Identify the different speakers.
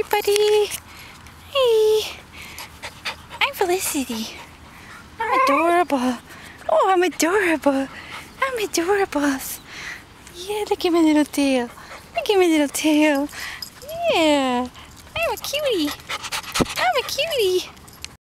Speaker 1: everybody. Hey, I'm Felicity. I'm adorable. Oh, I'm adorable. I'm adorable. Yeah, look at my little tail. Look at my little tail. Yeah, I'm a cutie. I'm a cutie.